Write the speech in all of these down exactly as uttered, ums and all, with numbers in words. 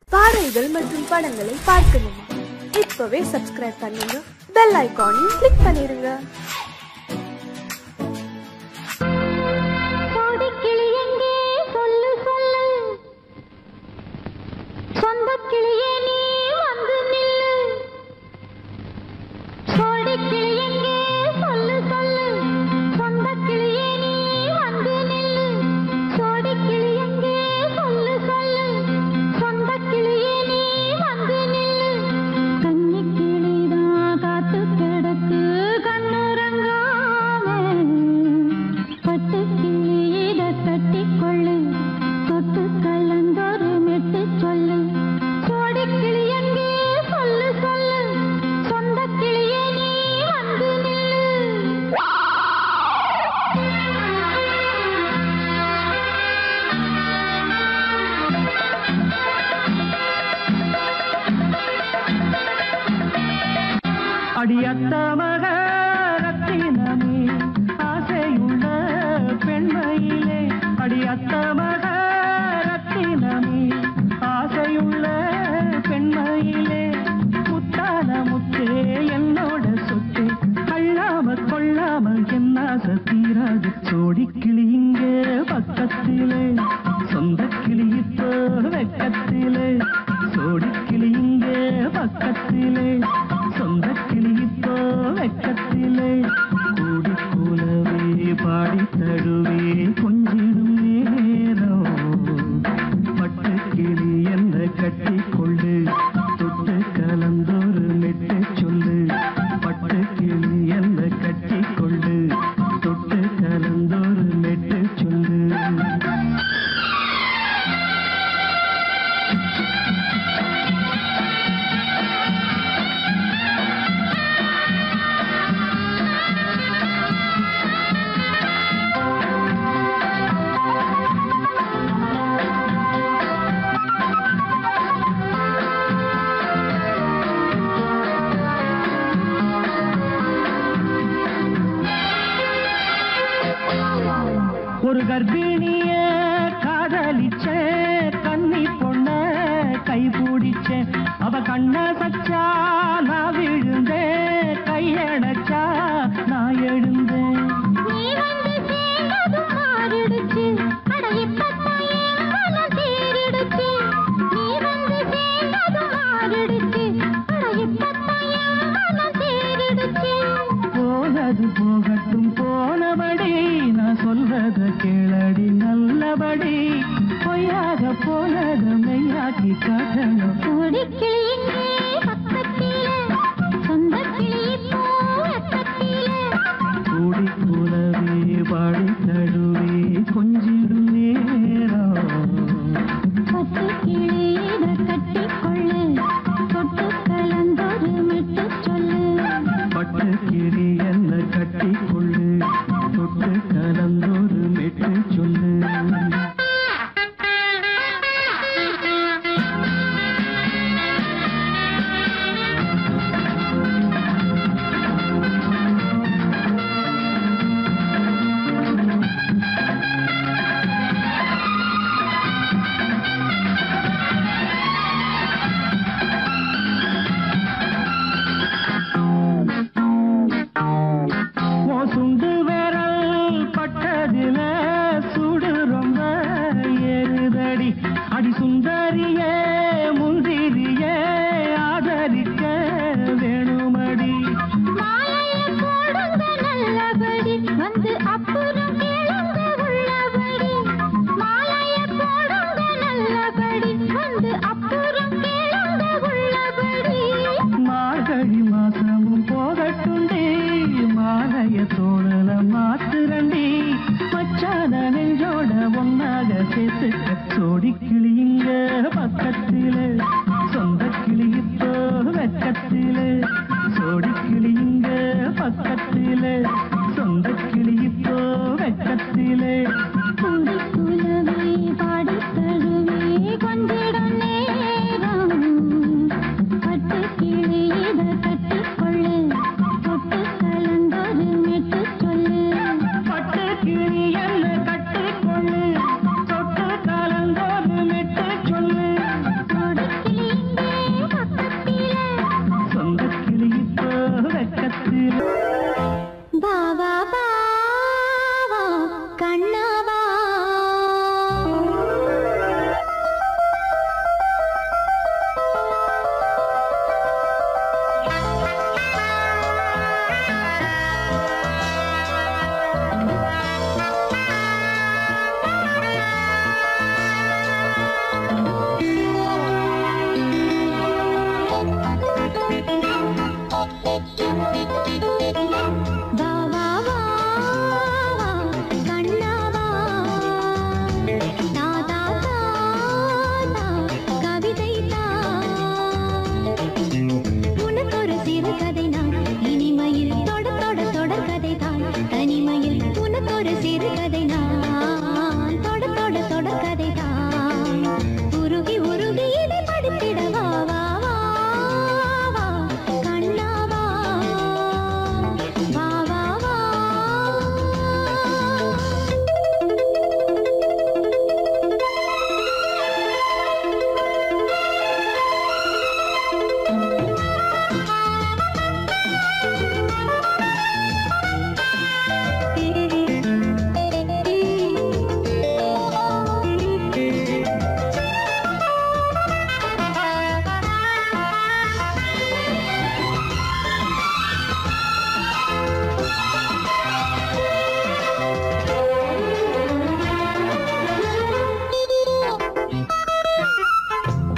பாடல்கள் மற்றும் படங்களை பார்க்கணுமா? இப்பவே சப்ஸ்கிரைப் பண்ணுங்க, பெல் ஐகானையும் கிளிக் பண்ணிருங்க. அடியத்த மகரத்தினமே ஆசையுள்ள பெண்மையிலே, அடியத்த மகரத்தினமே ஆசையுள்ள பெண்மையிலே, முத்தான முத்தே என்னோட சொத்து அள்ளாம கொள்ளாம என்ன சத்தீராது. சோடிக்கிளி இங்கே பக்கத்திலே, சொந்த கிளி இப்போ வெக்கத்திலே, சோடிக்கிளி இங்கே பக்கத்திலே, சொந்த கிளி இப்போ வெக்கத்திலே, கூடி கூலவே பாடி தழுவே கொஞ்சிடும் நேரம், பட்டு கிளி என்ன கட்டி கொள்ளு தொட்டு கலந்தொரு மெட்டு சொல்லு, பட்டு கிளி என்ன கட்டி கொள்ளு தொட்டு கலந்தொரு மெட்டு சொல்லு. ஒரு கர்ப்பிணிய காதலிச்ச கன்னி பொண்ண கை பிடிச்ச, அவ கண்ண சச்சா நான் விழுந்தேன், கையடைச்சா நான் எழுந்தேன். போனது போகட்டும் போனபடி, நான் சொல்றத கேளடி நல்லபடி, பொய்யாக போனது மெய்யாக்கி காட்டணும். கூடி கூலவே பாடி தழுவே கொஞ்சிடும் நேரம், பட்டு கிளியிட கட்டி கொள்ளு தொட்டு கலந்தொரு மெட்டு சொல்லு, பட்டு கிளி என்ன கட்டி கொள்ளு தொட்டு கலந்தொரு மெட்டு சொல்லு.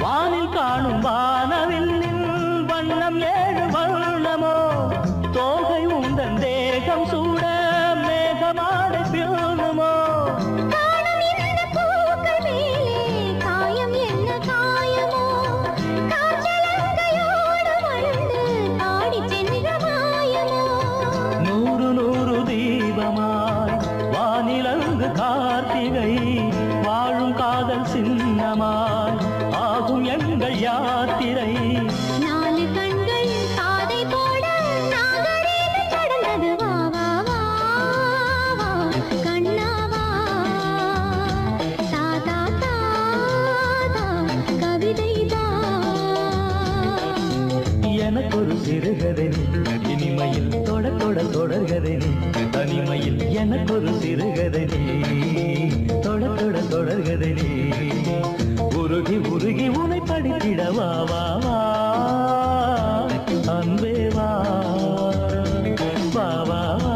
வானில் காணும் வானவில்லின் வண்ணம் ஏழு வண்ணமோ தோகை உந்தன் தேகம் சூட மேகமாட பியூனுமோ நூறு நூறு தீபமாய் வானிலங்கு கார்த்திகை வாழும் காதல் சின்னமாய் ஆகும் எங்கள் யாத்திரை நாலு கண்கள் காதை போட நாகரீகம் கடந்தது வா வா வா வா கண்ணாவா தாதா தாதா கவிதை எனக்கொரு சிறுகதை இனிமையில் தொட தொட தொடர்கதை தனிமையில் எனக்கொரு சிறுகதை தொட தொட தொடர்கதை உருகி உருகி உனை படித்திட வா வா வா அன்பே வா வா வா வா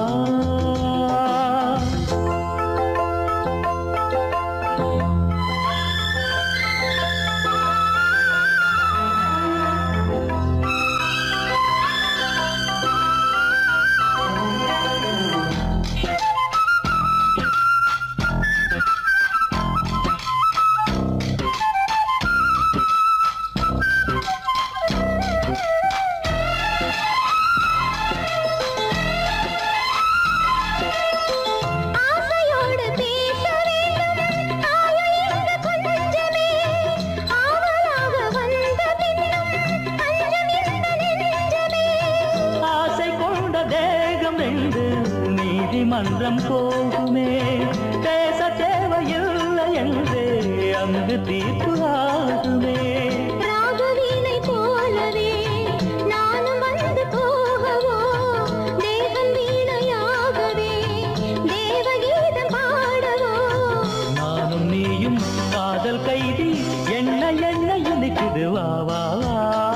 மன்றம் போகுமே பேச தேவையில்லை என்றே அங்கு தீர்ப்பு ஆகுமே ராகவீணை போலவே நானும் வந்து போகவோ தேவன் வீணையாகவே தேவகீதம் பாடவோ நானும் நீயும் காதல் கைதி என்ன என்ன இனிக்குது வா வா வா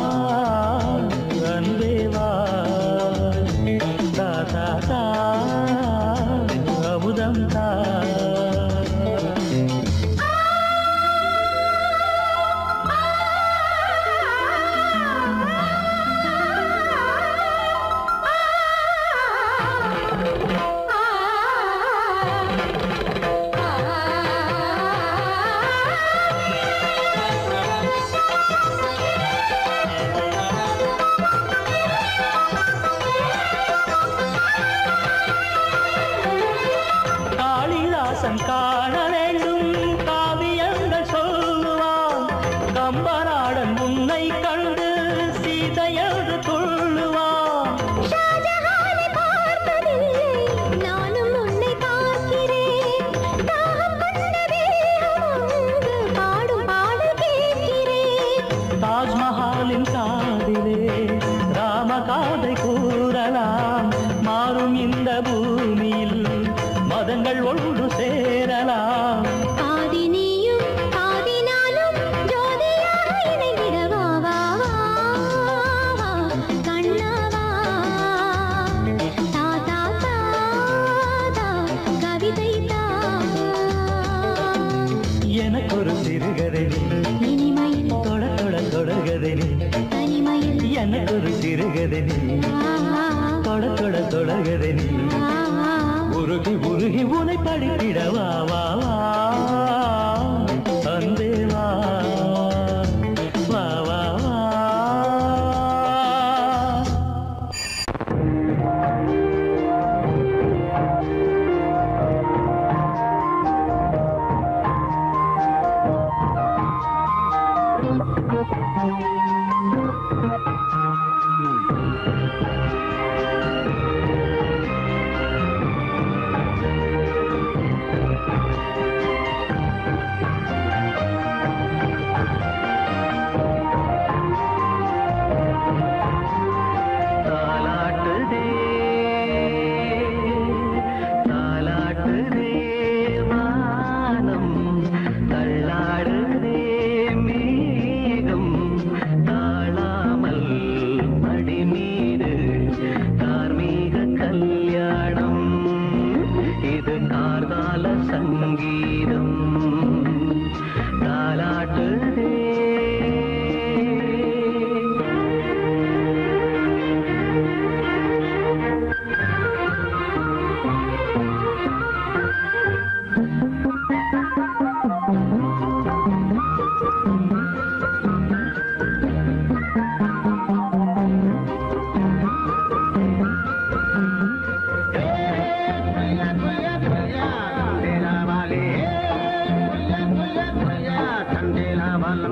அன்பே வா தா தா தா அமுதம் தா காண வேண்டும் காவியங்கள் சொல்லுவான் கம்பநாடன் உன்னை கண்டு சீதையது துள்ளுவான் நானும் உன்னை பார்க்கிறேன் பாடும் பாடல் கேட்கிறேன் தாஜ்மஹாலின் காதிலே ராம காதை கூறலாம் மாறும் இந்த பூமியில் மதங்கள் ஒன்று சேரலாம் பாதி நீயும் பாதி நானும் ஜோதியாக இணைந்திட வா வா வா கண்ணாவா தாதா தாதா கவிதை தா எனக்கொரு சிறுகதை இனிமையில் தொட தொட தொடர்கதை தனிமையில் எனக்கொரு சிறுகதை தொட தொட தொடர்கதை உருகி உருகி உனை படித்திட வா வா வா அன்பே வா வா வா வா தள்ளாடுதே மேகம் தாழாமல்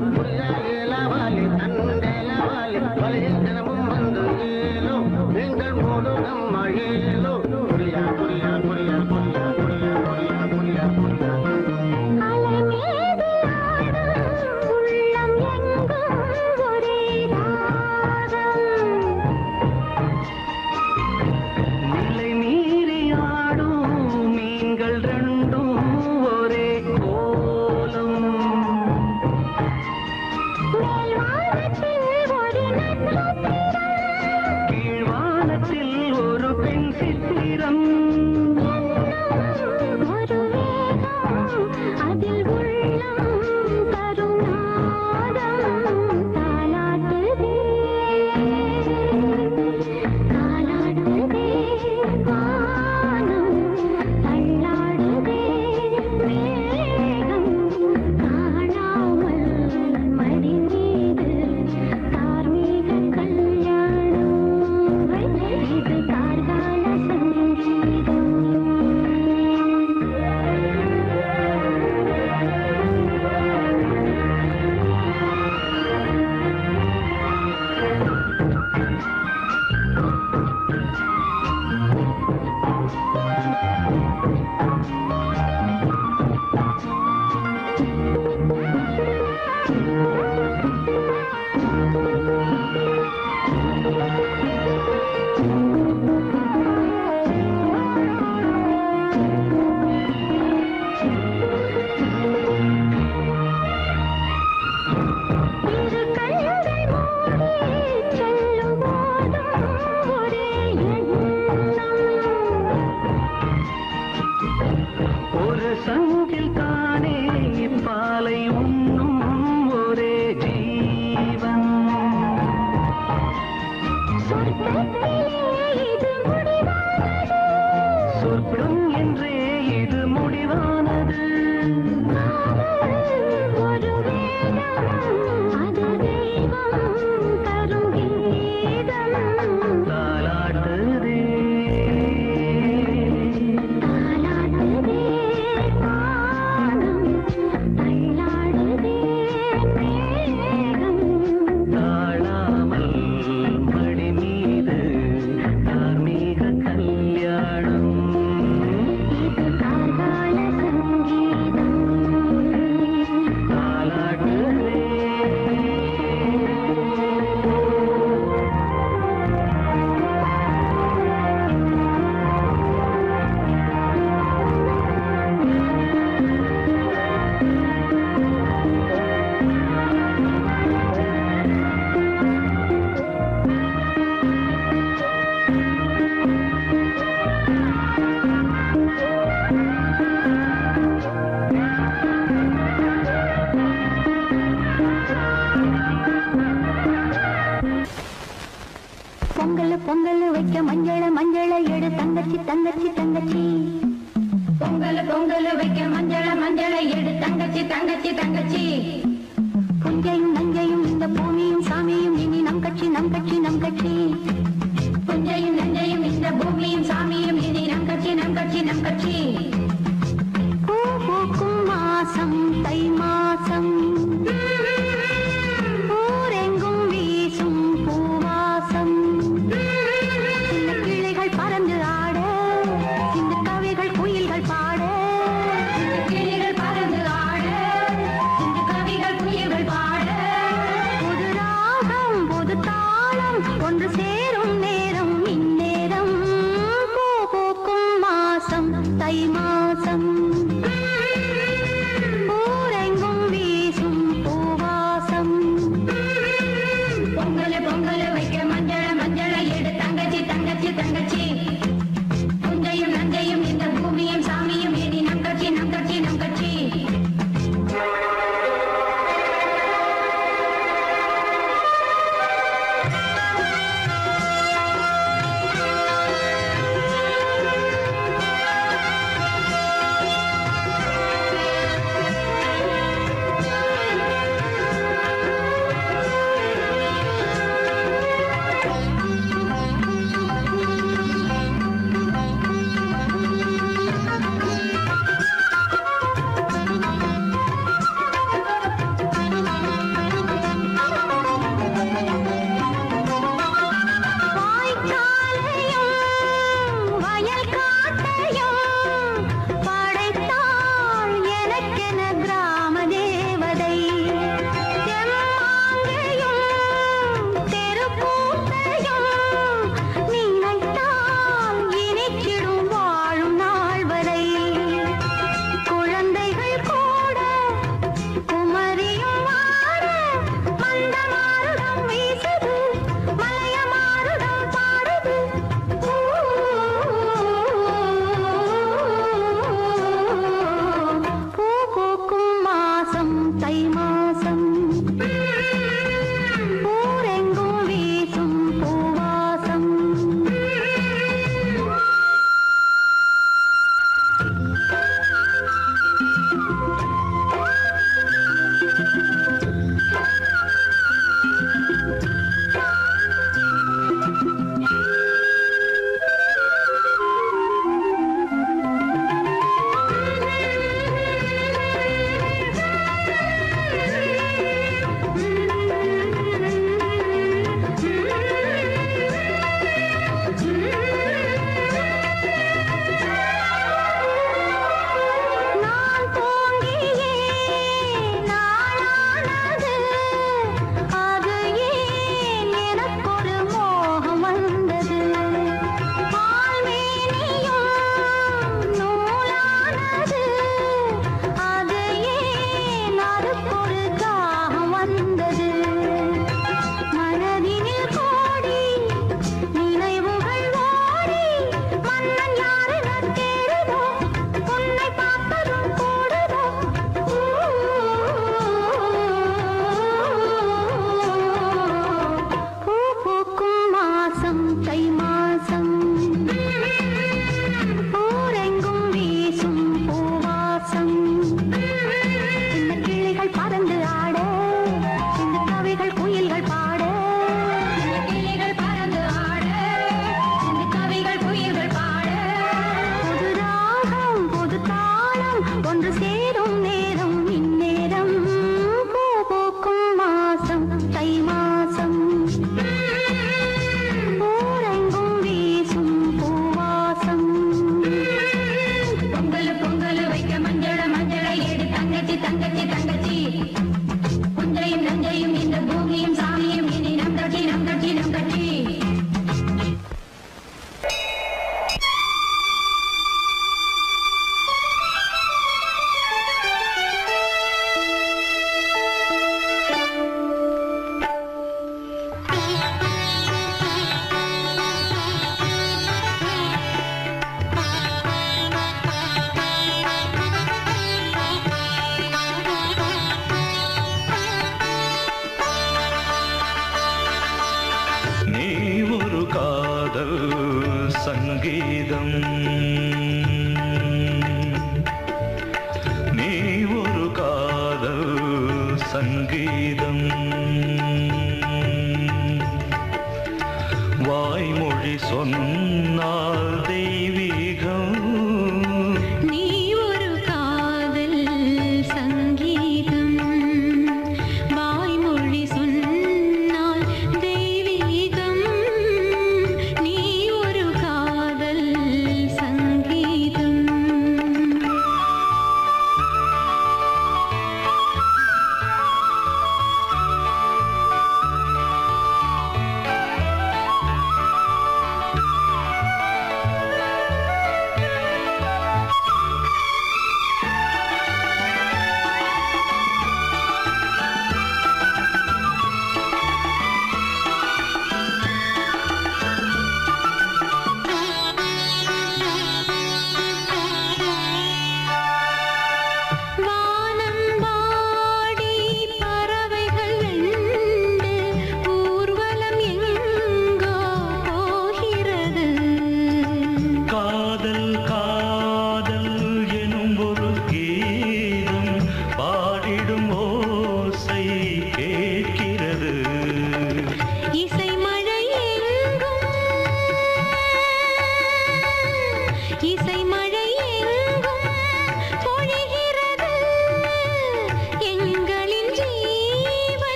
ஒன்று சேரும் நேரம் இந்நேரம் பூ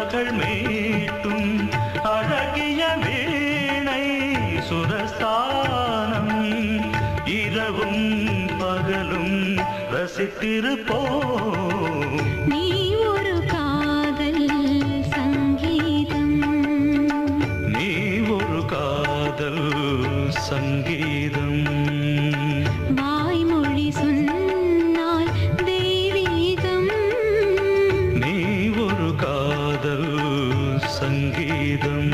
மகள் மீட்டும் அழகிய வீணை சுரஸ்தானம் இரவும் பகலும் ரசித்திருப்போம். நீ ஒரு காதல் சங்கீதம், நீ ஒரு காதல் சங்கீதம். வாய்மொழி சொன்னால் தெய்வீகம், நீ ஒரு காதல் சங்கீதம்.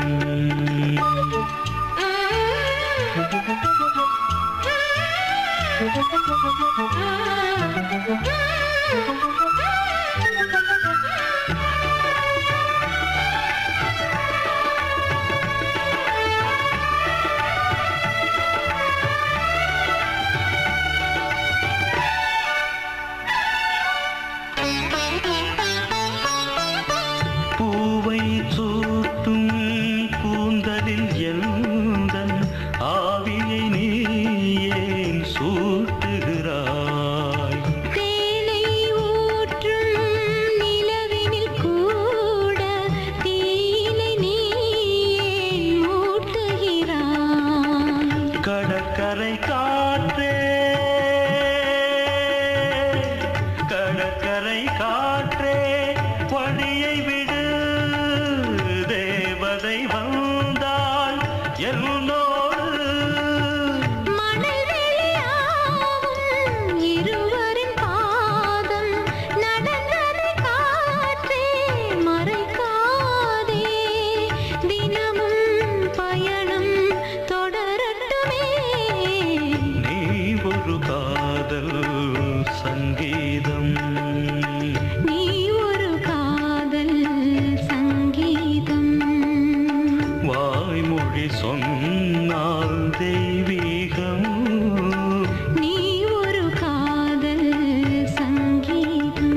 பூவை சூட்டும் கூந்தலில் எந்தன் ஆவியை நீ ஏன் சூட்டுகிறாய்? தேனை ஊற்றும் நிலவினில் கூட தீனை நீ ஏன் மூட்டுகிறாய்? கடற்கரை காற்றே, கடற்கரை காற்றே வழியை விடு, தேவதை வந்தால் என்னோடு. மணல் வெளியாகும் இருவரின் பாதம் நடந்ததை காற்றே மறைக்காதே, தினமும் பயணம் தொடரட்டுமே. நீ ஒரு காதல் சங்கீதம், நீ ஒரு காதல் சங்கீதம், வாய்மொழி சொன்னால் தெய்வீகம். நீ ஒரு காதல் சங்கீதம்.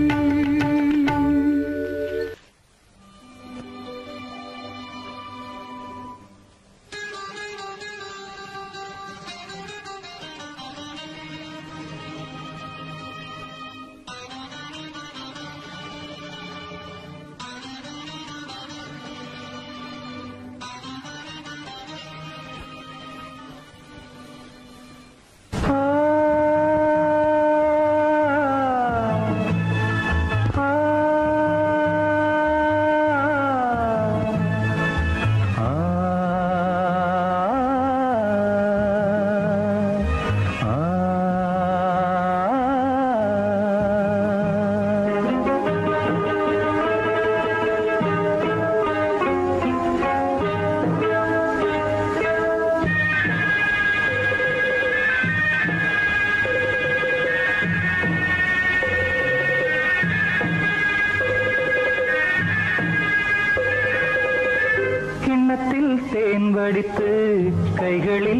கிண்ணத்தில் தேன் வடித்து கைகளில்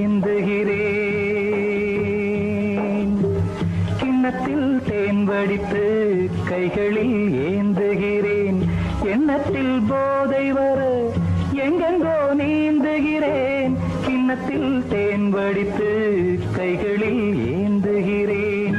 ஏந்துகிறேன், கிண்ணத்தில் தேன் வடித்து கைகளில் ஏந்துகிறேன். எண்ணத்தில் போதை வர எங்கெங்கோ நீந்துகிறேன், கிண்ணத்தில் தேன் வடித்து கைகளில் ஏந்துகிறேன்.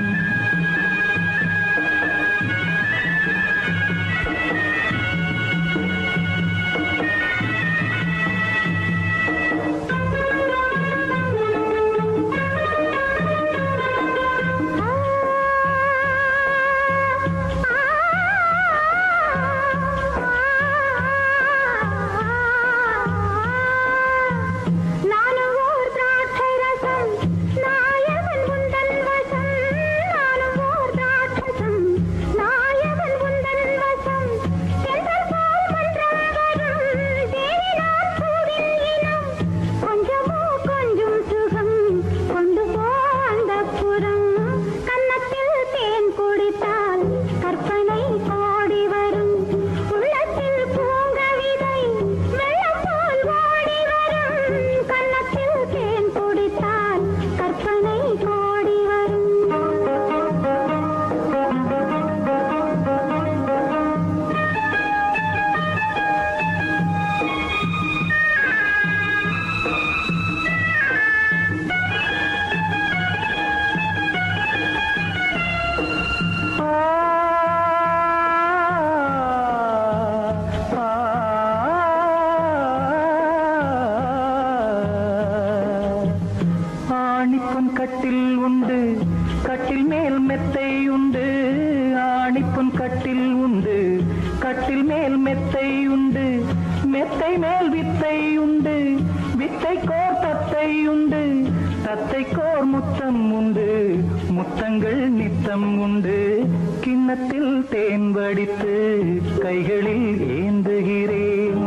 நானும் ஓர் திராட்சை ரசம், நாயகன் உந்தன் வசம். மேல் மெத்தை உண்டு, ஆணிப்பொன் கட்டில் உண்டு, கட்டில் மேல் மெத்தை உண்டு, மெத்தை மேல் வித்தை உண்டு, வித்தைக்கோர் தத்தை உண்டு, தத்தைக்கோர் முத்தம் உண்டு, முத்தங்கள் நித்தம் உண்டு. கிண்ணத்தில் தேன் வடித்து கைகளில் ஏந்துகிறேன்.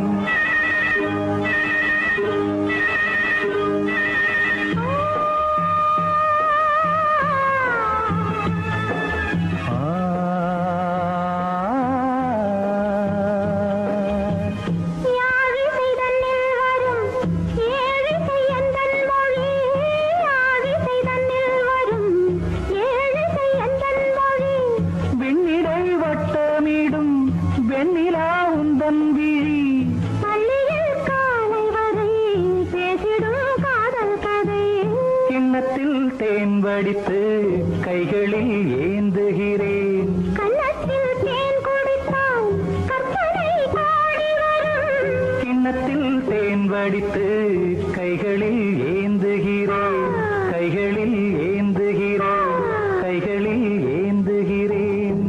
தேன் வடித்து கைகளில் ஏந்துகிறேன். கன்னத்தில் தேன் குடித்தால் கற்பனை பாடி வரும். கிண்ணத்தில் தேன் வடித்து கைகளில் ஏந்துகிறேன், கைகளில் ஏந்துகிறேன், கைகளில் ஏந்துகிறேன்.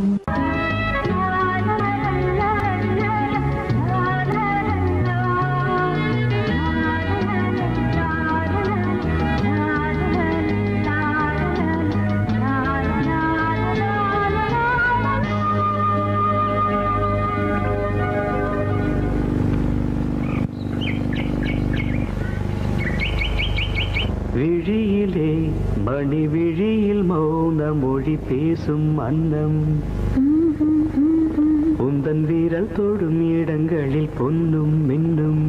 விழியிலே மணி விழியில் மௌன மொழி பேசும் அன்னம், உந்தன் வீரல் தொடும் இடங்களில் பொன்னும் மின்னும்.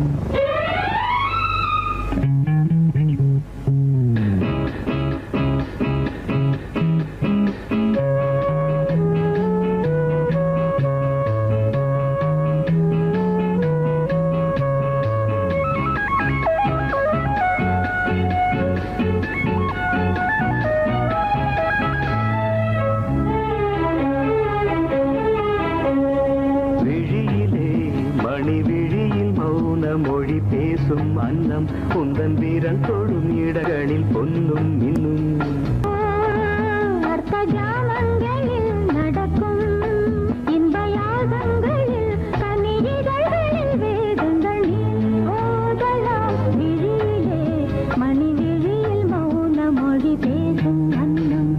மொழி பேசும் அன்னம், உந்தன் வீரல் தொடும் இடங்களில் பொன்னும் மின்னும். அர்த்த ஜாமங்களில் நடக்கும் இன்ப யாகங்களில் கனிதழ்களில் வேதங்கள் ஓதலாம். விழியிலே மணி விழியில் மௌன மொழி பேசும் அன்னம்.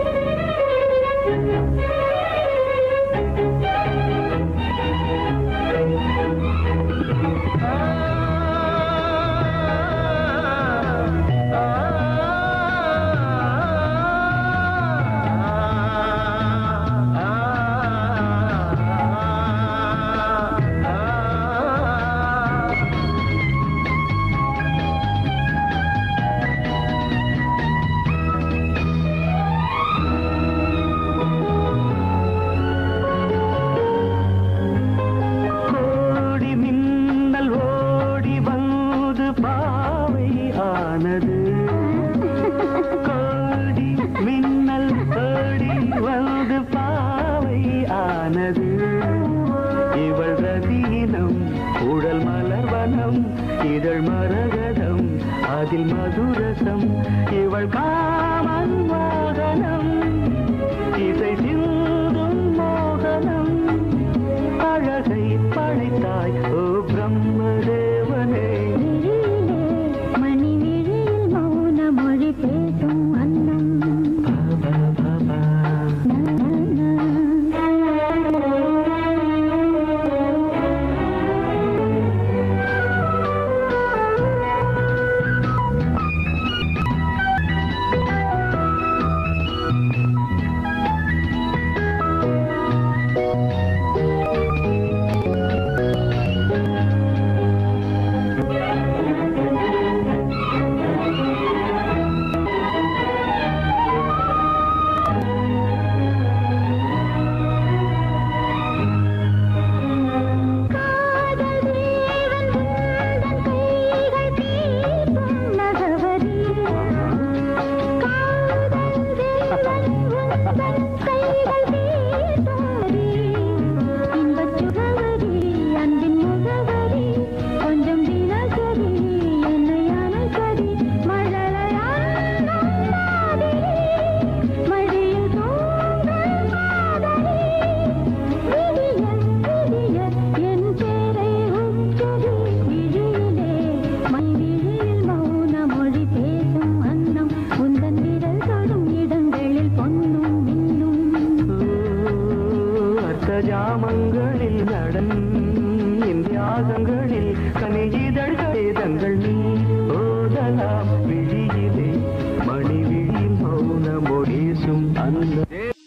கோடி மின்னல் ஓடி வந்து பாவை ஆனது. இவள் ரதீனம் உடல் மலர்வனம், இதழ் மரகதம் அதில் மதுரசம். இவள் காமன் வாகனம், இசை சிந்தும் மோகனம். அழகை படைத்தாய் ஓ பிரம்மதேவனே. மொழி பேசும் அன்னம். ஜாமங்களில் நடன் தியாகங்களில் கனிஜிதழ்களே தங்கள் நீ ஓதலாம் விழியிலே மணி விழி மௌன மொழிசும் அந்த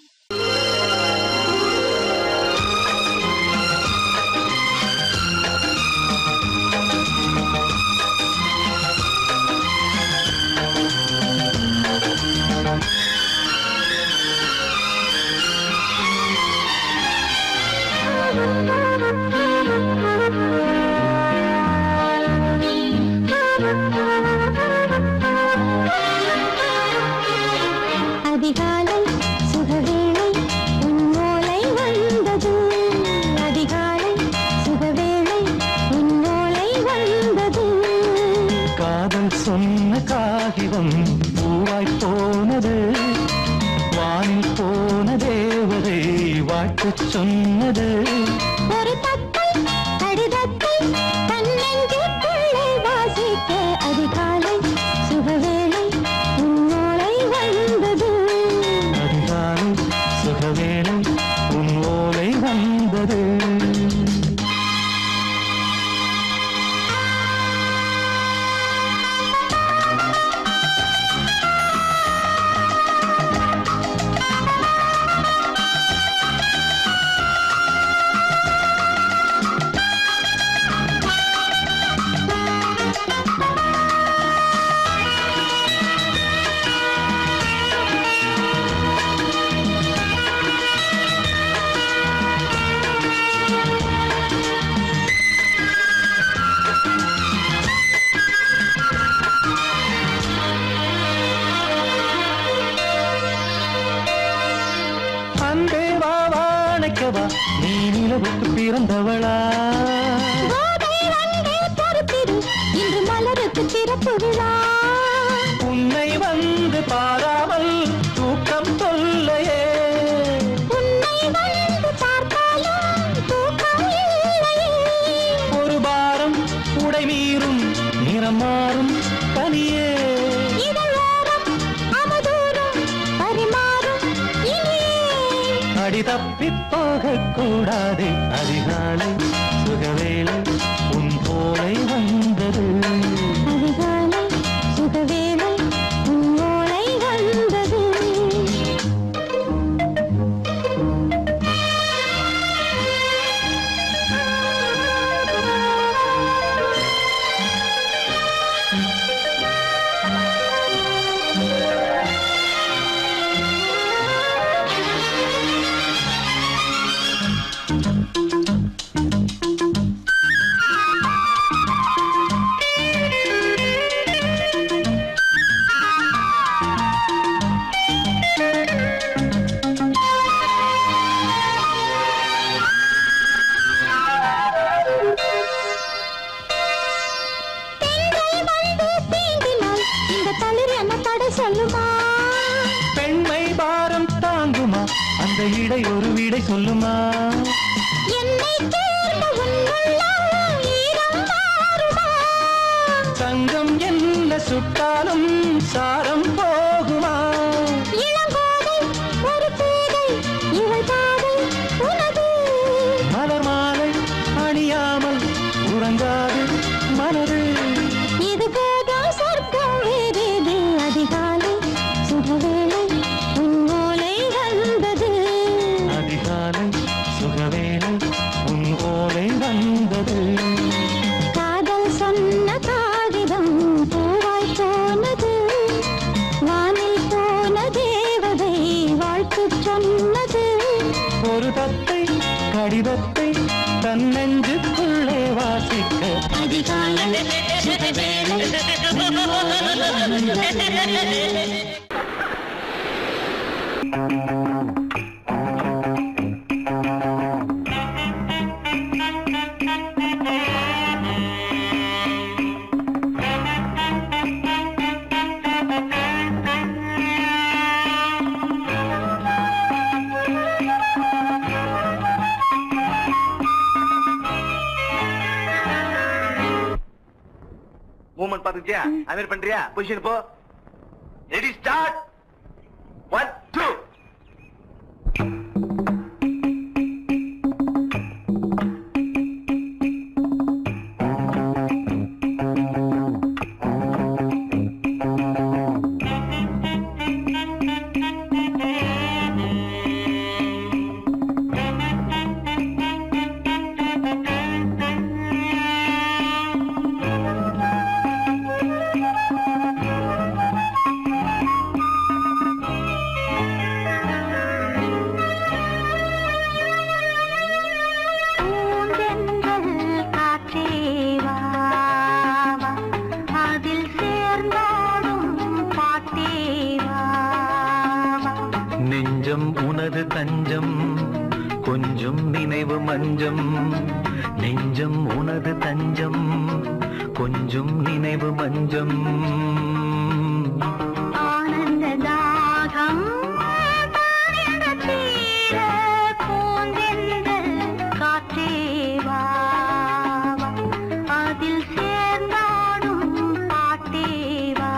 அதிகாலை சுகவேளை உன்னோலை வந்தது அதிகாலை சுகவேளை உன்னோலை வந்தது காதல் சொன்ன காகிதம் பூவாய் போனது வானில் போன தேவதை வாழ்த்து சொன்னது ஒரு தத்தை கடிதத்தை தன்னெஞ்சுக்குள்ளே வாசிக்க அதிகாலை சுகவேளை உன்னோலை வந்தது அதிகாலை சுகவேளை உன் ஓலை வந்தது நீ நிலவுக்கு பிறந்தவளா இன்று மலருக்கு திறப்பு விழா உன்னை வந்து பாராமல் தூக்கம் தொல்லையே உன்னை வந்து பார்த்தாலும் தூக்கம் இல்லையே ஒரு பாரம் உடை மீறும் நிறம் மாறும் பனியே இதழோரம் அமுதூரம் பரிமாறும் இனியே அடி தப்பிப் போகக் கூடாது அதிகாலை சுகவேளை உன் போலை வந்தது அதிகாலை சுகவேளை உன்னோலை வந்தது பெண்மை பாரம் தாங்குமா அந்த இடை ஒரு விடை சொல்லுமா என்னை தேர்ந்த உன்னுள்ளம் ஈரம் மாறுமா தங்கம் என்ன சுட்டாலும் சாரம் போகுமா இளங்கோதை ஒரு பேதை இவள் பாதை உனது மலர் மாலை அணியாமல் உறங்காது மனது இது போதும் சொர்க்கம் வேறேது அதிகாலை சுகவேளை உன்னோலை வந்தது அதிகாலை சுகவேளை உன் ஓலை வந்தது காதல் சொன்ன காகிதம் பூவாய் போனது வானில் போன தேவதை வாழ்த்து சொன்னது ஒரு தத்தை கடிதத்தை தன்னெஞ்சுக்குள்ளே வாசிக்க அதிகாலை சுகவேளை உன்னோலை வந்தது மூவ்மெண்ட் பாத்துக்கியா அமீர் பண்றியா பொசிஷன் போ ரெடி ஸ்டார்ட் ஒன் டூ நெஞ்சம் உனது தஞ்சம் கொஞ்சம் நினைவு மஞ்சம் நெஞ்சம் உனது தஞ்சம் கொஞ்சம் நினைவு மஞ்சம் ஆனந்த தாகம் பூந்தென்றல் காற்றே வா அதில் சேர்ந்தாடும் பாட்டே வா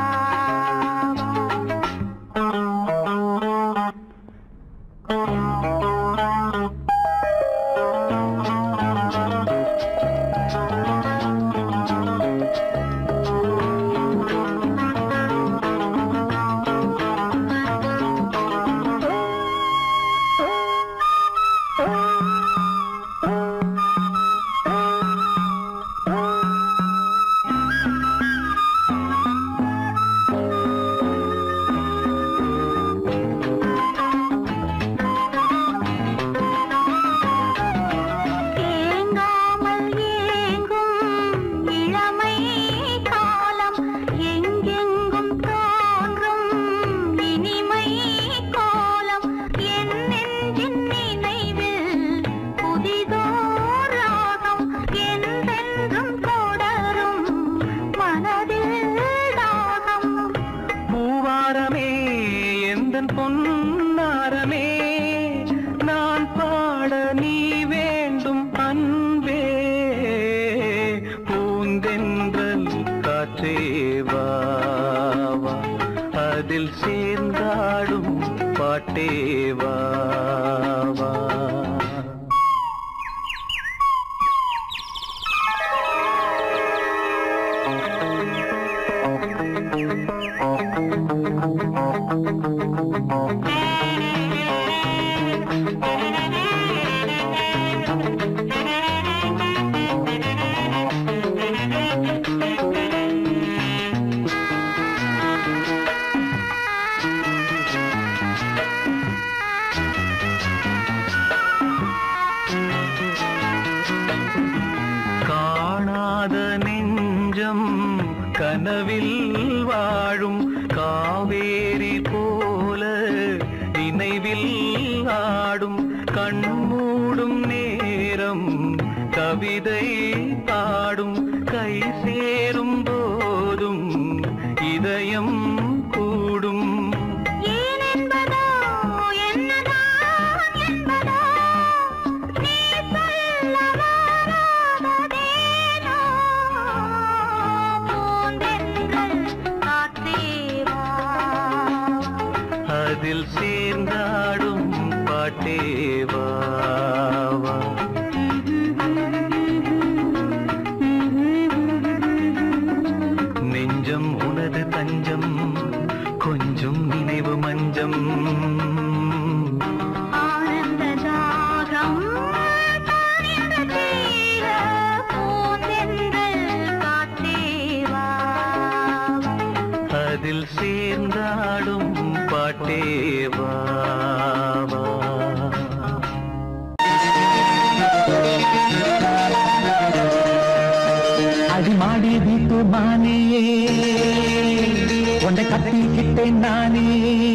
பொன்னாரமே நான் பாட நீ வேண்டும் அன்பே பூந்தென்றல் காற்றே வா அதில் சேர்ந்தாடும் பாட்டே வா காணாத நெஞ்சம் கனவில் வாழும் காவேரி போல நினைவில் ஆடும் கண்மூடும் நேரம் கவிதை பாடும் கை சேரும் போதும் இதயம் கூடும் அதில் சேர்ந்தாடும் பாட்டே வா நெஞ்சம் உனது தஞ்சம் கொஞ்சம் நினைவு மஞ்சம் ஆனந்த தாகம் காற்றே வா அதில் சேர்ந்தாடும் பாட்டே வா அடிமாடி வீட்டு மானியே உன்னை கட்டிக்கிட்டேன் நானே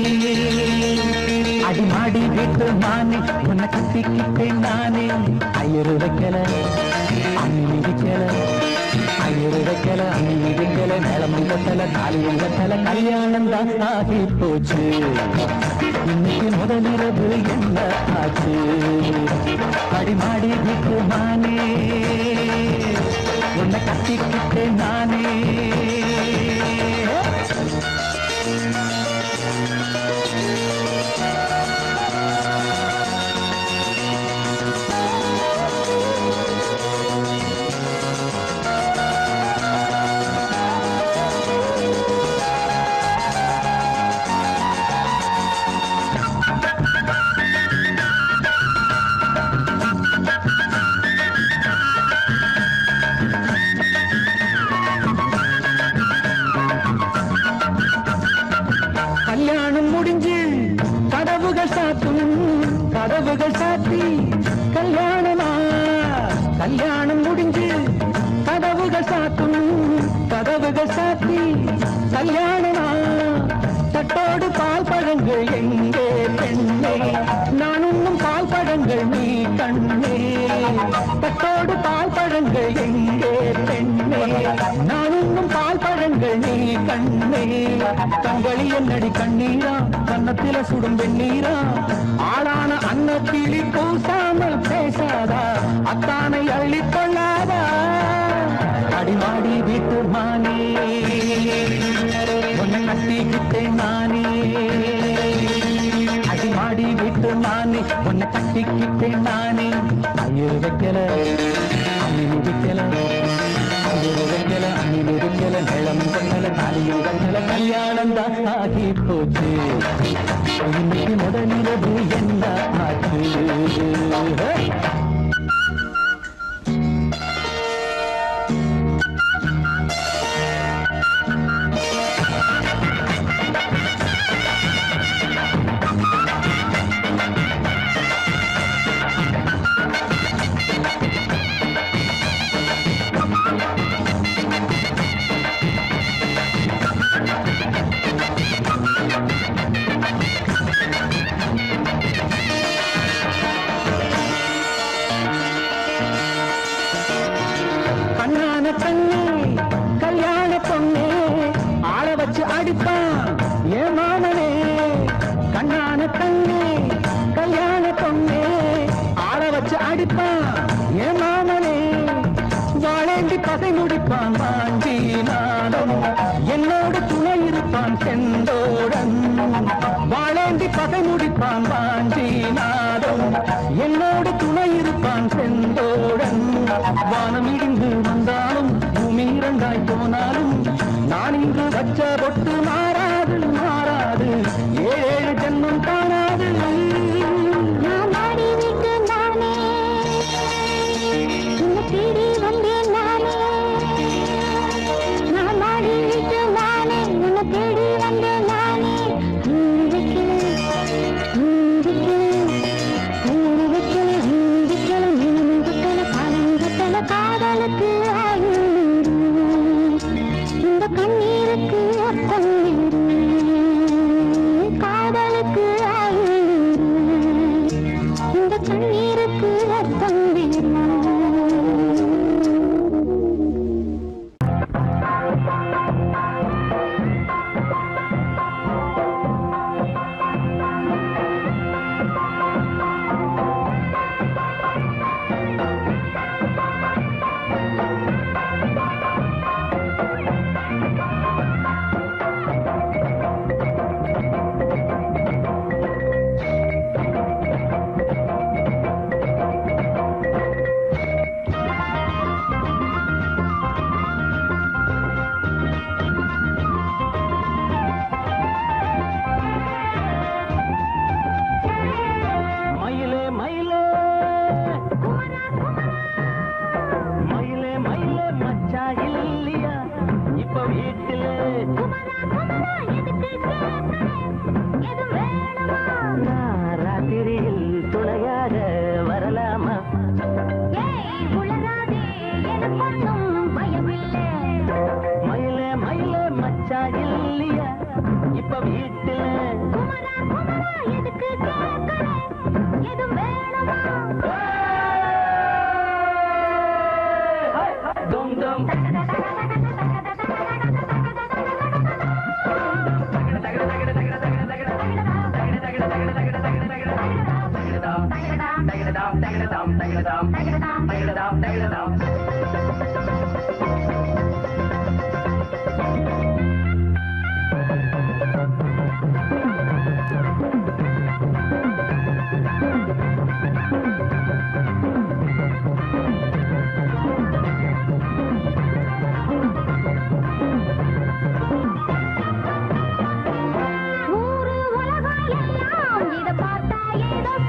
அடிமாடி வீட்டு மானே உன்னை கட்டிக்கிட்டேன் நானே ஐயரு வைக்கல அம்மி மிதிக்கல ஐயரு வைக்கல அம்மி மிதிக்கல மேளம் இல்லத்தல தாலி இல்லத்தல கல்யாணம் தான் ஆகி போச்சு இன்னைக்கு முதலிரவு என்ன ஆச்சு அடிமாடி வீட்டு மானே உன்னை கட்டிக்கிட்டேன் நானே கல்யாணம் முடிஞ்சு கதவுகள் சாத்தும் கதவுகள் சாத்தி கல்யாணமா கல்யாணம் முடிஞ்சு கதவுகள் சாத்தும் கதவுகள் சாத்தி கல்யாணமா தட்டோடு பால் பழங்கள் எங்கே பெண் பெண்ணே நான் உண்ணும் பால் பழங்கள் நீ கண்ணே தட்டோடு பால் பழங்கள் எங்கே பெண்ணே நான் உண்ணும் பால் பழங்கள் நீ கண்ணே கண்களி என்னடி கண்ணீரா கன்னத்தில சுடும் வெண்ணீரா ஆளான அன்னத்திலி பூசாமல் பேசாதா அத்தானை அள்ளிக் கொள்ளாதா அடிமாடி வீட்டு மானே உன்னை கட்டிக்கிட்டேன் நானே அடிமாடி வீட்டு நானே உன்னை கட்டிக்கிட்டேன் நானே ஐயோ வைக்கல அம்மினு வைக்கல ஐயோ வைக்கல அம்மினு வைக்கல நிலம் கொண்டல தாலியும் கண்டல கல்யாணம் தான் ஆகி போச்சு இன்னைக்கு முதலிரவு என்ன ஆச்சு கல்யாண பொண்ணே ஆள வச்சு அடிப்பான் ஏ மாமனே கண்ணான கண்ணே கல்யாண பொண்ணே ஆள வச்சு அடிப்பான் ஏ மாமனே வாழேந்தி பகை முடிப்பான் வாஞ்சி நாடம் என்னோடு துணை இருப்பான் செந்தோடன் வாழேந்தி பகை முடிப்பான் வாஞ்சி நாடம் என்னோடு துணை இருப்பான் செந்தோடன் வானம் இடிந்து வந்தாலும் பூமி இரண்டாய் போனாலும் நான் இங்கு வச்ச பொட்டு மாறாது மாறாது ஏழு ஜன்மம் காணாது நான் மாடி விட்டு நானே உன்னை தேடி வந்தேன் நானே நான் மாடி விட்டு நானே உன்னை தேடி வந்தேன் நானே காதலுக்கு இந்த கண்ணீருக்கு அர்த்தம் காதலுக்கு இந்த கண்ணீருக்கு அர்த்தம்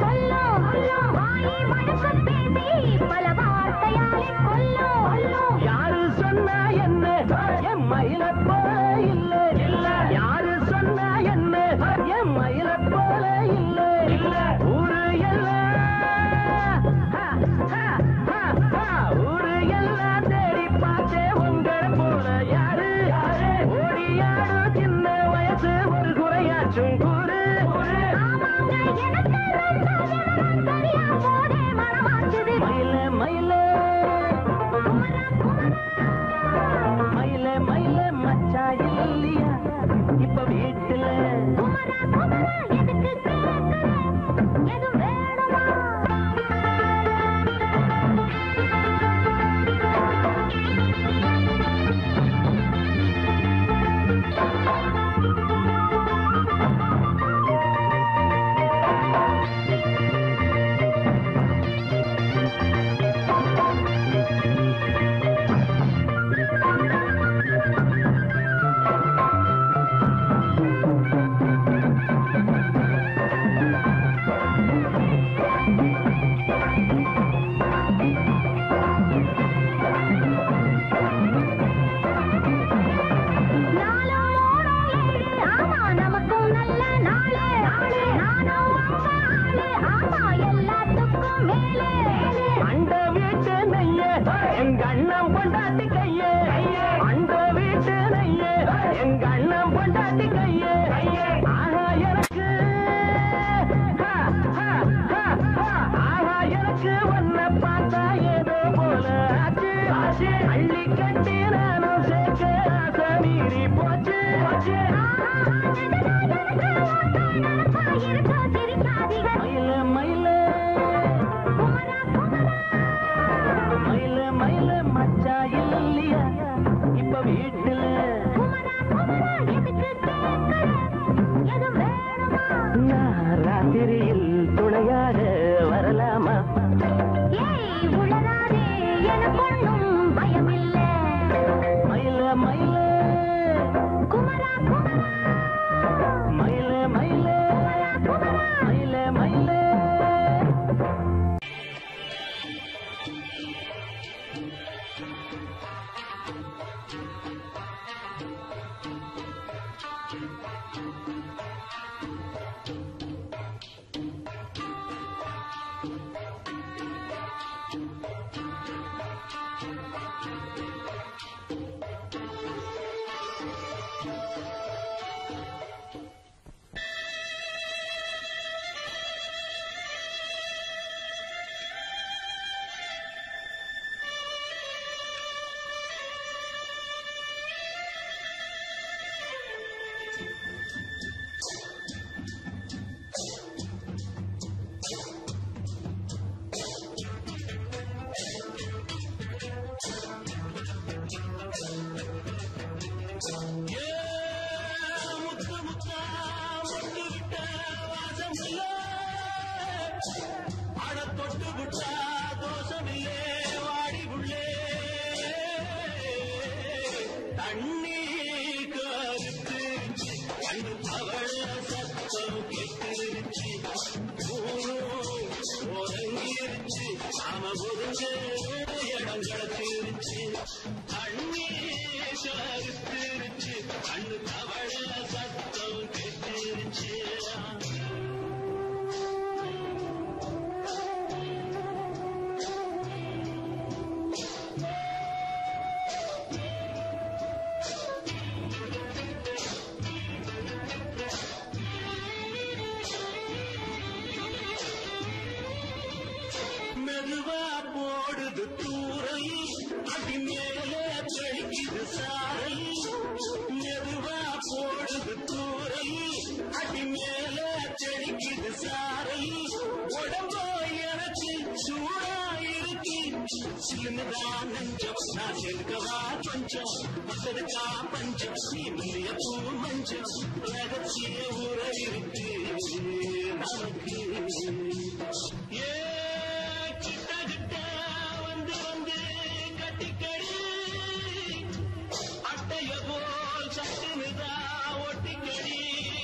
யா அட தொட்டு விட்டா தோஷமில்லே வாடி உள்ளே தண்ணி கருத்து கண்டு தவள சத்தம் கெட்டுருச்சு உறங்கிருச்சு நாம ஒதுங்க இடம் கிடச்சிருச்சு தண்ணி கருத்துருச்சு கண்டு தவள சத்தம் கெட்டுருச்சு மெதுவா போடுது தூரை அடி மேலே தெளிக்குது சாரை மெதுவா போடுது தூரை அடி மேலே தெளிக்குது சாரை உடம்போ எனக்கு சூடா இருக்கு சிலுதான் நெஞ்சம் நான் செலுக்கவா கொஞ்சம் மசதுக்கா பஞ்சம் நீ முன்னிய பூ மஞ்சம் ரகசிய உரை இருக்கு நமக்கு ஏ அட்டைய போல் சட்டுனுதா ஒட்டிக்கடி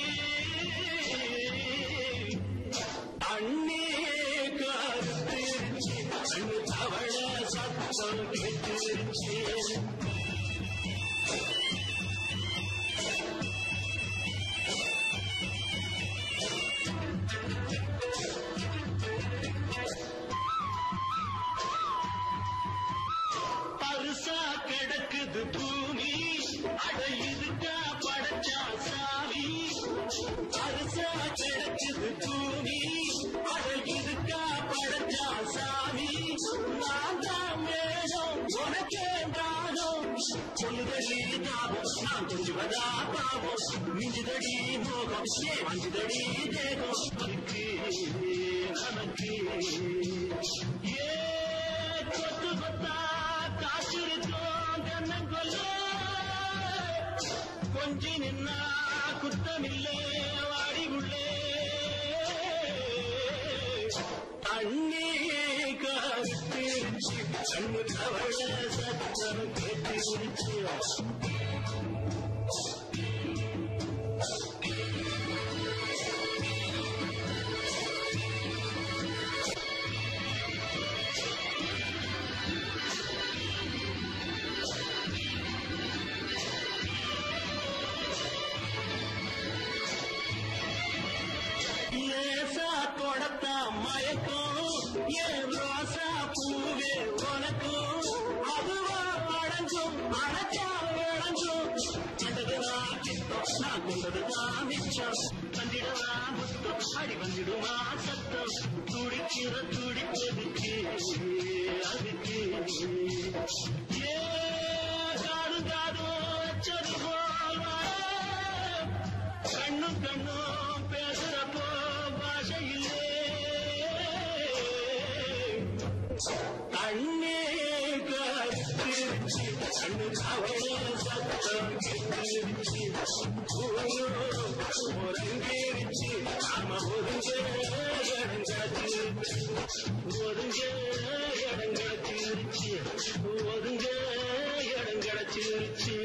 அண்ணே கருத்திருச்சு அண்ணு தவள சத்தம் கேட்டுருச்சு பரிசா கிடக்குது பூமி அட இதுக்கா படைச்சா சாமி பரிசா கிடக்குது பூமி அட இதுக்கா படைச்சா சாமி நான் தான் வேணும் உனக்கே தானம் சொல்லுதடி தாபம் நான் கொஞ்சுவதா பாவம் மிஞ்சுதடி மோகம் ஏ மஞ்சுதடி தேகம் அதுக்கு நமக்கு ஏ கொத்து கொத்தா காற்றிருக்கோம் கண்ணங்கொல்ல கொஞ்சி நின்னா குத்தமில்லே வாடி உள்ளே தண்ணி கருத்திருச்சு கண்ணு தவள சத்தம் கேட்டிருச்சு லேசா தொடத்தா மயக்கும் ஏன் ரோசா பூவே உனக்கும் அதுவா அடங்கும் அடைச்சா விளங்கும் கண்டதுவா கிட்டம் நான் கொண்டதுவா மிச்சம் கண்டிடவா முத்தம் அடி வந்துடுவா சத்தம் துடிக்கிற துடிப்பதுக்கு அதுக்கு ஏ காது காதோ வச்சது போல் கண்ணும் கண்ணும் பேசுறப்போ பாஷையில்லே தண்ணே கருத்திருச்சு கண்ணு தவள சத்தம் கேட்டுருச்சு ஒருங்கிருச்சு நாம ஒருங்க இடம் கிடச்சிருச்சு ஒருங்க இடம் கிடச்சிருச்சு ஒருங்க இடம் கிடச்சிருச்சு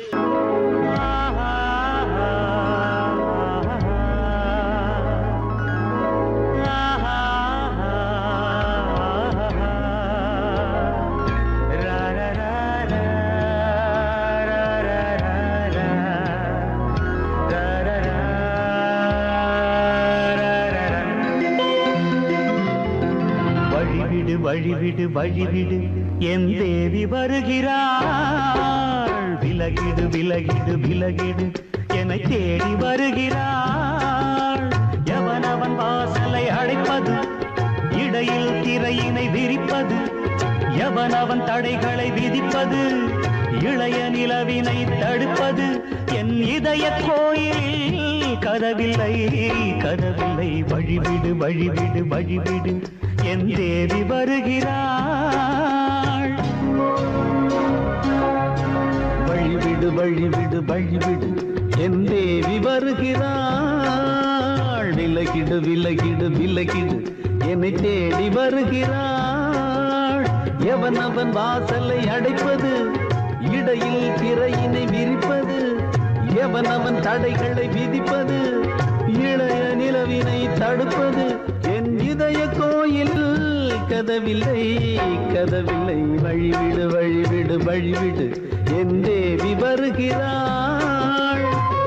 வழிவிடு வழிவிடு என் தேவி வருகிறாள் விலகிடு விலகிடு விலகிடு என்னை தேடி வருகிறாள் எவனவன் வாசலை அடைப்பது இடையில் திரையினை விரிப்பது எவனவன் தடைகளை விதிப்பது இளைய நிலவினை தடுப்பது என் இதய கோயிலில் கதவில்லை கதவில்லை வழிவிடு வழிவிடு வழிவிடு என் தேவி வருகிறாள் வழிவிடு வழிவிடு வழிவிடு என் தேவி வருகிறாள் விலகிடு விலகிடு விலகிடு என்னை தேடி வருகிறாள். எவன் அவன் வாசலை அடைப்பது, இடையில் திரையினை விரிப்பது, எவன் அவன் தடைகளை விதிப்பது, இளைய நிலவினை தடுப்பது. என் இதய கோயில் கதவில்லை கதவில்லை, வழிவிடு வழிவிடு வழிவிடு, என் தேவி வருகிறாள்.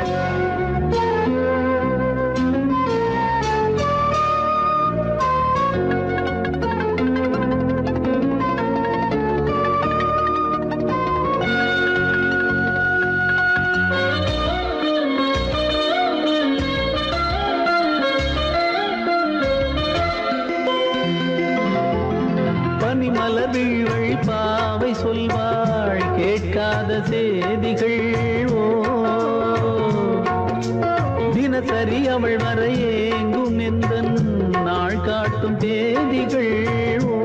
மலர் வீழ்வழி பாவை சொல்வாள் கேட்காத செய்திகள். ஓ தினசரி அவள் வர ஏங்கும் எந்த நாள் காட்டும் தேதிகள். ஓ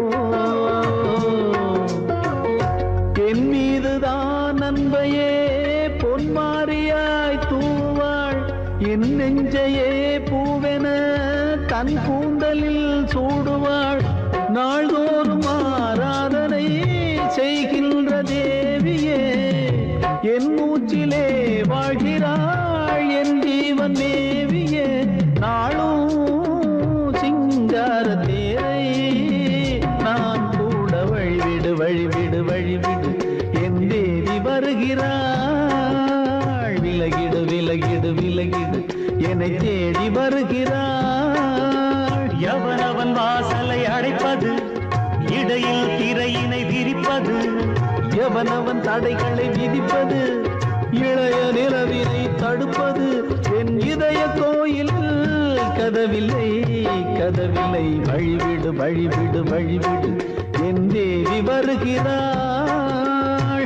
என் மீதுதான் அன்பையே பொன்மாரியாய் தூவாள், என் நெஞ்சையே பூவென தன் கூந்தலில் சூடுவாள். நாள்தோறும் ஆராதனை செய்கின்ற தேவியே, என் மூச்சிலே வாழ்கிறாள் என் ஜீவன் தேவியே. நாளும் சிங்கார தேரை நான் கூட வழிவிடு வழிவிடு வழிவிடு, என் தேவி வருகிறாள். விலகிடு விலகிடு விலகிடு, என்னை தேடி வருகிறாள். எவனவன் வாசலை அடைப்பது, இடையில் திரையினை விரிப்பது, எவனவன் தடைகளை விதிப்பது, இளைய நிலவினை தடுப்பது. என் இதய கோயில் கதவில்லை கதவில்லை, வழிவிடு வழிவிடு வழிவிடு, என் தேவி வருகிறாள்.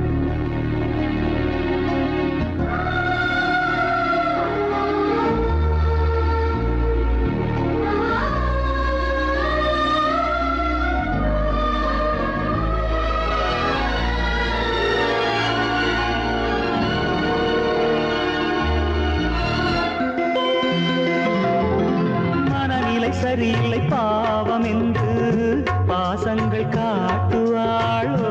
சரியில்லை பாவம் என்று பாசங்கள் காட்டுவாளோ,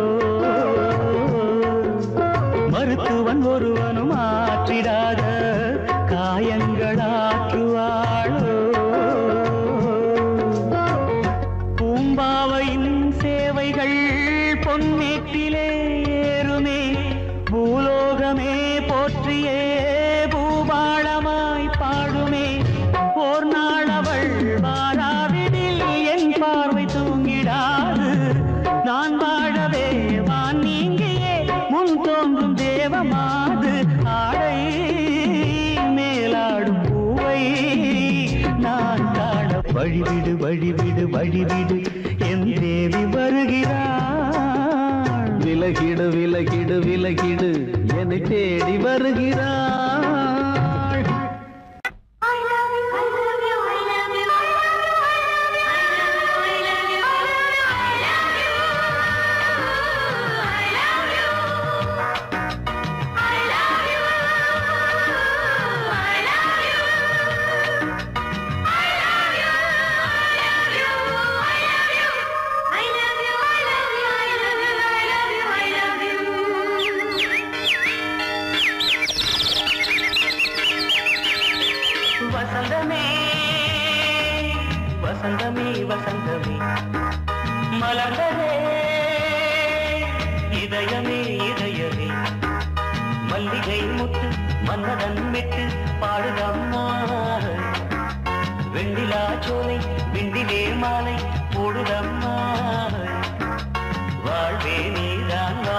மருத்துவன் ஒருவனும் ஆற்றிடாத காயங்களாற்றுவாளோ. பூம்பாவையின் சேவைகள் பொன்னேற்றிலே ஏறுமே, பூலோகமே போற்றியே பூபாளமாய் பாடுமே. ஓர் நாள் அவள் வாராவிடில் என் பார்வை தூங்கிடாது, நான் வாழவே வான் நீங்கியே முன் தோன்றும் தேவமாது. ஆடை மேலாடும் பூவை நான் காண வழிவிடு வழிவிடு வழிவிடு, என் தேவி வருகிறாள். விலகிடு விலகிடு விலகிடு, என்னை தேடி வருகிறாள். வசந்தமே வசந்தமே வசந்தமே மலர்ந்ததே இதயமே இதயமே, மல்லிகை முத்து மன்னதன் மெட்டு பாடுதம்மா. வெண்ணிலா சோலை விண்டிலே மாலை போடுதம்மா, வாழ்வே நீதான் வா.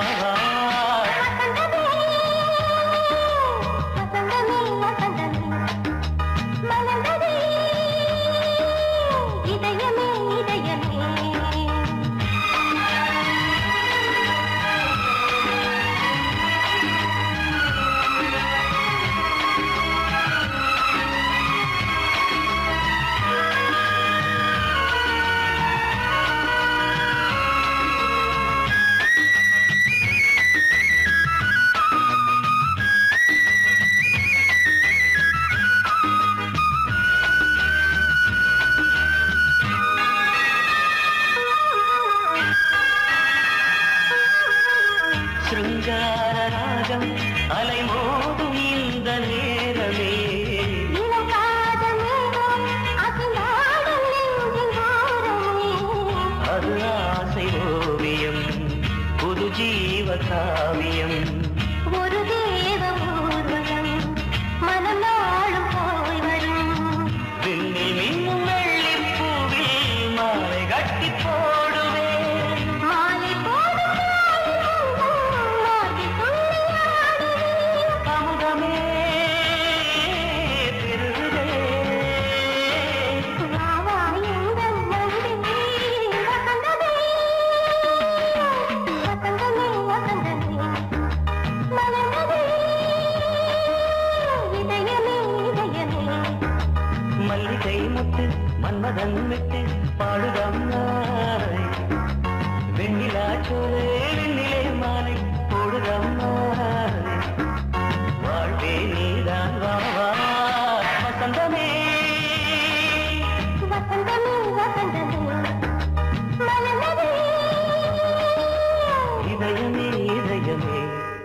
அது ஆசை ஓவியம் புது ஜீவ காவியம் ஒரு தேவ ஊர்வலம் மனம் நாளும் போய் வரும் விண்ணில் மின்னும் வெள்ளி பூவில் மாலை கட்டி போடுவேன் மாலை போடும் மாலை துள்ளியாடுவேன் அமுதமே பெருகுதே வாவா எங்கள் நந்தினி வசந்தமே வசந்தமே வசந்தமே மலர்ந்ததே இதயமே இதயமே மல்லிகை முத்து மன்மதன் விட்டு பாடுதம் நாய் வெண்ணிலா சோலை வெண்ணிலே மாலை போடுதம் நாய் வாழ்வே நீதான் வா வா வசந்தமே வசந்தமே வசந்தமே மலர்ந்ததே இதயமே இதயமே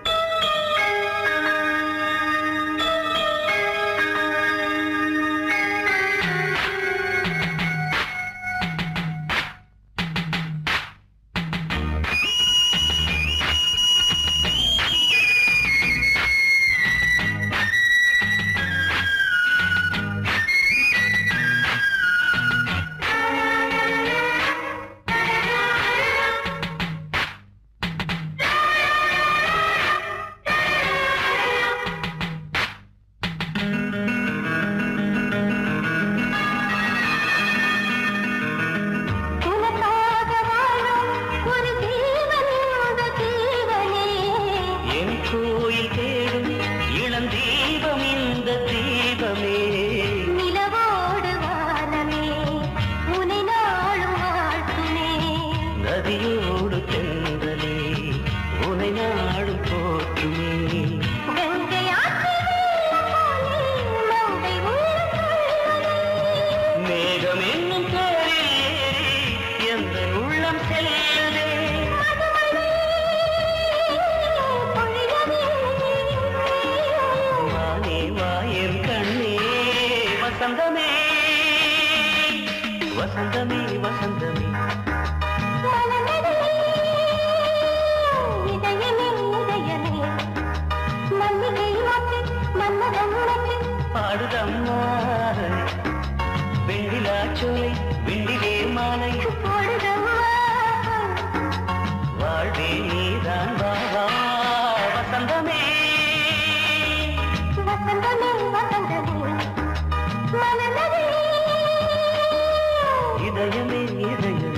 உனக்காக வாழும் ஒரு ஜீவன் இந்த ஜீவனே என் கோயில் தேடும் இளம் தீபம் இந்த தீபமே நிலவோடு வானமே உனை நாளும் வாழ்த்துமே நதியோடு தென்றலே உனை நாடும் போற்றுமே கங்கை ஆற்று வெள்ளம் போலே மங்கை உள்ளம் துள்ளுதே. மேகம் என்னும் பேரில் ஏறி எந்த உள்ளம் செல்லுதே மதுமழை பொழியவே. வானே வாயன் கண்ணே வசந்தமே வசந்தமே வசந்தமே மலர்ந்ததே இதயமே இதயமே மல்லிகை மொட்டு மன்மதன் மொட்டு பாடுதம்மா வெண்ணிலா சோலை வெண்ணிலே மாலை போடுதம்மா வாழ்வே நீதான் வா வா வசந்தமே வசந்தமே வசந்தமே மலர்ந்ததே இதயமே இதயமே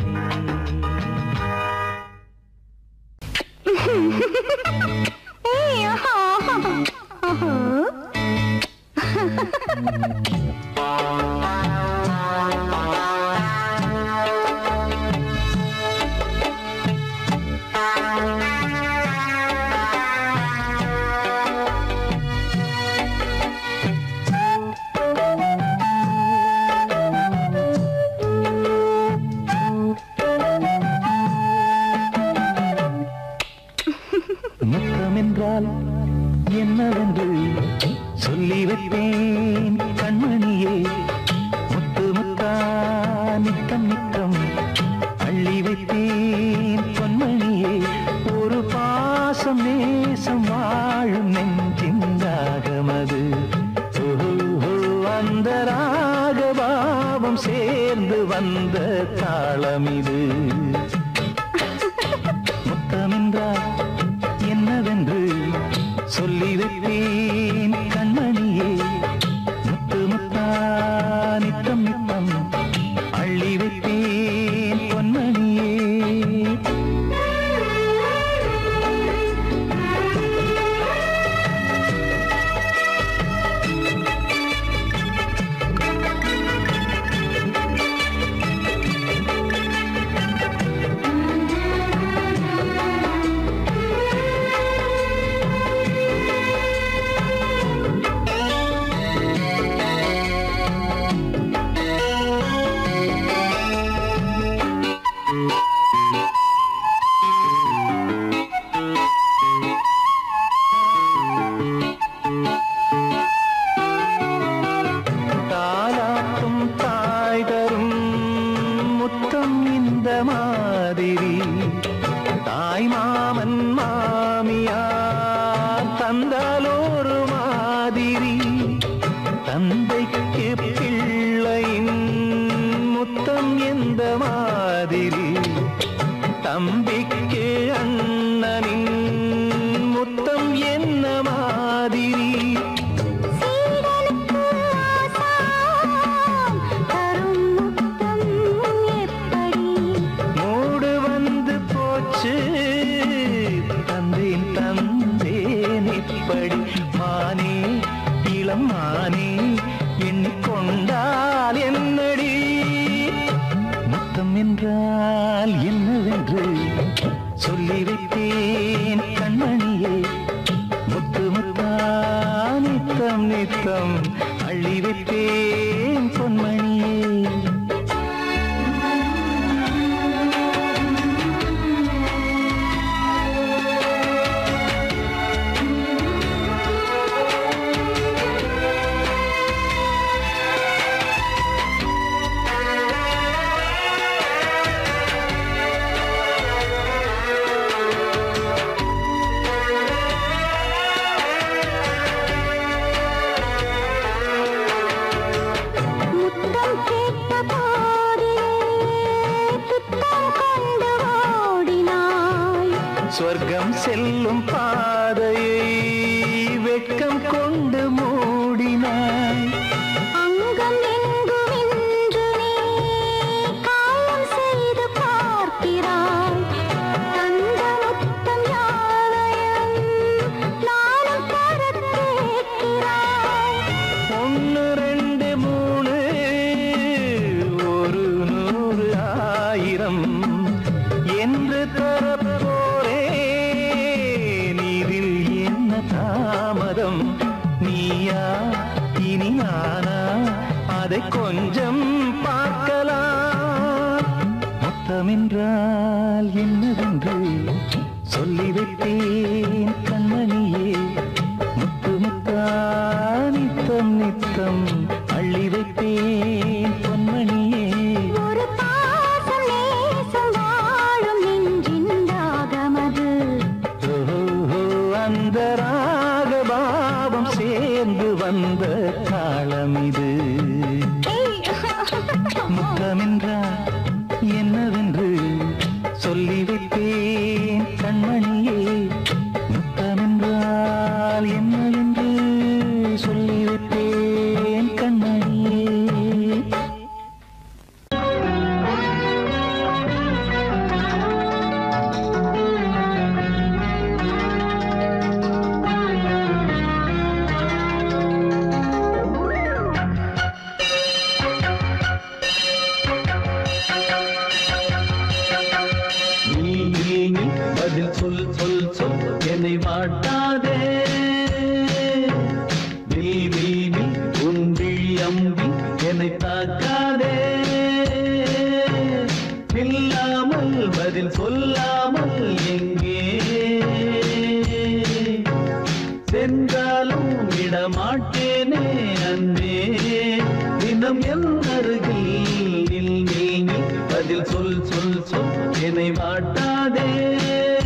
ஏய் ஆஹா ஆஹா முத்தம் என்றால் என்னவென்று சொல்லி வைப்பேன் கண்மணியே முத்து முத்தா நித்தம் நித்தம் அள்ளி வைப்பேன் பொன்மணியே ஒரு பாசம் நேசம் வாழும் நெஞ்சின் ராகமது ஓஹோ அந்த ராகபாவம் சேர்ந்து வந்த தாளம் இது முத்தமென்றால் என்னவென்று சொல்லி வைப்பேன் கண்மணியே முத்து முத்தா நித்தம் நித்தம் அள்ளி வைப்பேன் பொன்மணியே எந்த மாதிரி தாய் மாமன் மாமியார் தந்தாலோரு மாதிரி தந்தைக்கு பிள்ளையின் முத்தம் எந்த மாதிரி தம்பிக்கு அண்ணனின் முத்தம் என்ன மாதிரி மூடு வந்து போச்சு தந்தேன் தந்தேன் இப்படி மானே இளம் மானே எண்ணிக்கொண்டால் என்னடி முத்தம் என்றால் என்னவென்று சொல்லி வைத்தேன் கண்மணியே முத்து முத்தா நித்தம் நித்தம் அள்ளி வைத்தேன் பொன்மணியே சொர்க்கம் செல்லும் பாதையை வெட்கம் கொண்டு மூடினாய் அங்கம் எங்குமென்று நீ காயம் செய்து பார்க்கிறாய் தந்த முத்தம் யாவையும் நானும் தர கேட்கிறாய் ஒன்று ரெண்டு மூணு ஒரு நூறு ஆயிரம் என்று தரப்போ தாமதம் நீயா இனி நானா அதை கொஞ்சம் பார்க்கலாம் முத்தமென்றால் என்னவென்று சொல்லி வைத்தேன் கண்மணியே முத்து முத்தா நித்தம் நித்தம் அள்ளி வைத்தேன் பொன்மணியே ஒரு பாசம் நேசம் வாழும் நெஞ்சின் ராகமது அந்த ராகபாவம் சேர்ந்து வந்த காலம் இது முத்தமென்றால் என்னவென்று சொல்லி வைத்தேன் கண்மணியே முத்தமென்றால் என்னவென்று சொல்லி வைத்தேன் கண்மணியே சொல் சொல் சொல் என்னை வாட்டாதே வில் வில் வில் உன் விழி அம்பி என்னை தாக்காதே இல்லாமல் பதில் சொல்லாமல் எங்கே சென்றாலும் விடமாட்டேனே அன்பே தினம் என் அருகில் நில் நில் நில் பதில் சொல் சொல் சொல் என்னை வாட்டாதே